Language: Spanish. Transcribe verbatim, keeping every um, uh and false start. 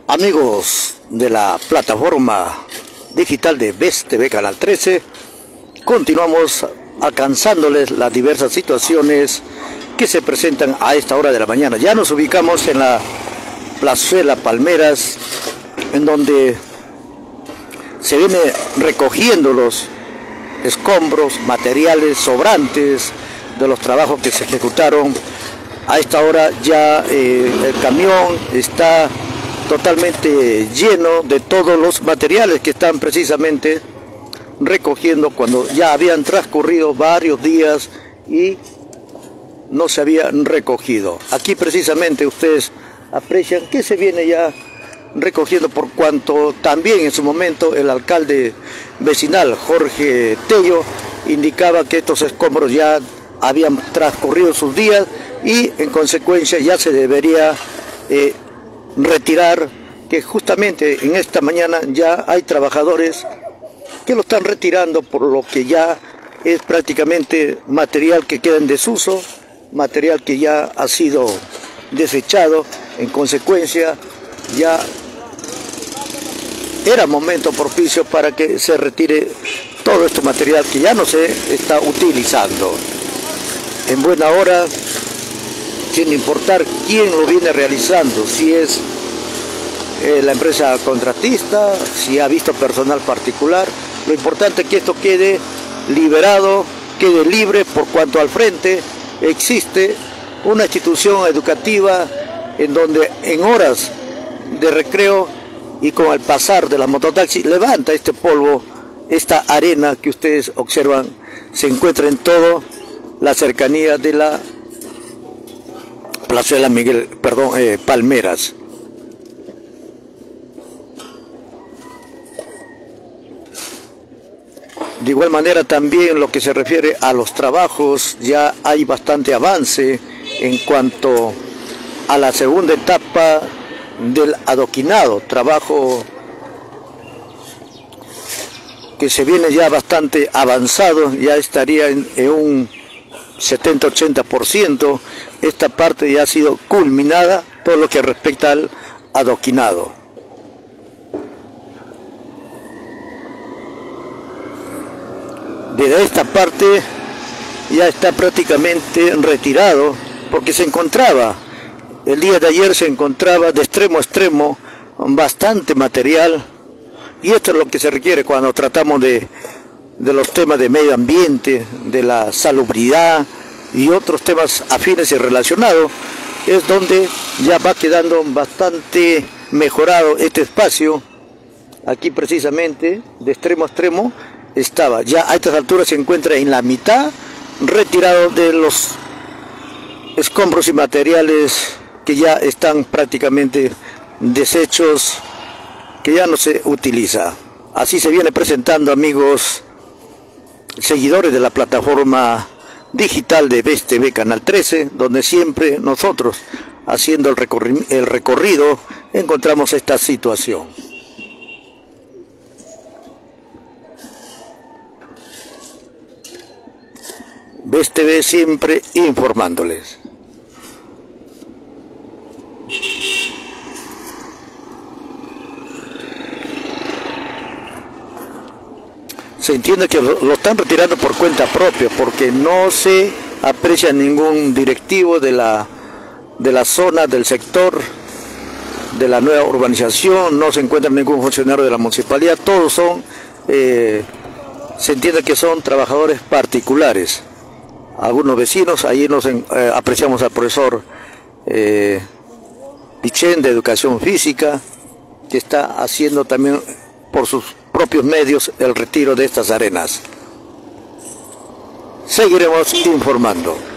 Amigos de la plataforma digital de B E S T V Canal trece, continuamos alcanzándoles las diversas situaciones que se presentan a esta hora de la mañana. Ya nos ubicamos en la plazuela Palmeras, en donde se viene recogiendo los escombros, materiales sobrantes de los trabajos que se ejecutaron. A esta hora ya eh, el camión está totalmente lleno de todos los materiales que están precisamente recogiendo cuando ya habían transcurrido varios días y no se habían recogido. Aquí precisamente ustedes aprecian que se viene ya recogiendo, por cuanto también en su momento el alcalde vecinal Jorge Tello indicaba que estos escombros ya habían transcurrido sus días y en consecuencia ya se debería eh, retirar, que justamente en esta mañana ya hay trabajadores que lo están retirando, por lo que ya es prácticamente material que queda en desuso, material que ya ha sido desechado. En consecuencia ya era momento propicio para que se retire todo este material que ya no se está utilizando. En buena hora, sin importar quién lo viene realizando, si es eh, la empresa contratista, si ha visto personal particular, lo importante es que esto quede liberado, quede libre, por cuanto al frente existe una institución educativa en donde en horas de recreo y con el pasar de la mototaxi levanta este polvo, esta arena que ustedes observan se encuentra en toda la cercanía de la plazuela Miguel, perdón, eh, Palmeras. De igual manera también lo que se refiere a los trabajos, ya hay bastante avance en cuanto a la segunda etapa del adoquinado, trabajo que se viene ya bastante avanzado, ya estaría en, en un setenta ochenta por ciento. Esta parte ya ha sido culminada, todo lo que respecta al adoquinado. Desde esta parte ya está prácticamente retirado, porque se encontraba, el día de ayer se encontraba de extremo a extremo bastante material, y esto es lo que se requiere cuando tratamos de, de los temas de medio ambiente, de la salubridad y otros temas afines y relacionados, es donde ya va quedando bastante mejorado este espacio. Aquí precisamente, de extremo a extremo, estaba, ya a estas alturas se encuentra en la mitad, retirado de los escombros y materiales que ya están prácticamente deshechos, que ya no se utiliza. Así se viene presentando, amigos seguidores de la plataforma digital de B E S T V Canal trece, donde siempre nosotros, haciendo el, recorri el recorrido, encontramos esta situación. B E S T V siempre informándoles. Se entiende que lo, lo están retirando por cuenta propia, porque no se aprecia ningún directivo de la, de la zona, del sector, de la nueva urbanización, no se encuentra ningún funcionario de la municipalidad, todos son, eh, se entiende que son trabajadores particulares. Algunos vecinos, ahí nos eh, apreciamos al profesor eh, Pichén de Educación Física, que está haciendo también por sus propios medios el retiro de estas arenas. Seguiremos informando.